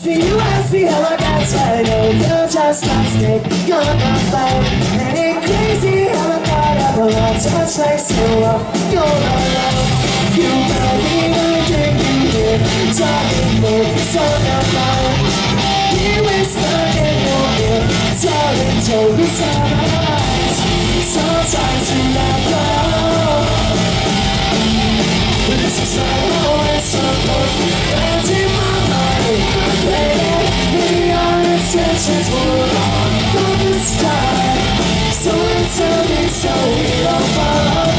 See you ask me how I got tired. You're just plastic, you're not fine. And it's crazy how I got up a lot. Touch like silver, you're alone. You believe everything you hear. Talking focus on your mind. We whisper in your ear. Telling totally lies. Sometimes we let go. But this is not always supposed to end in my mind. Maybe our intentions were wrong from the start. So it's a so we don't follow.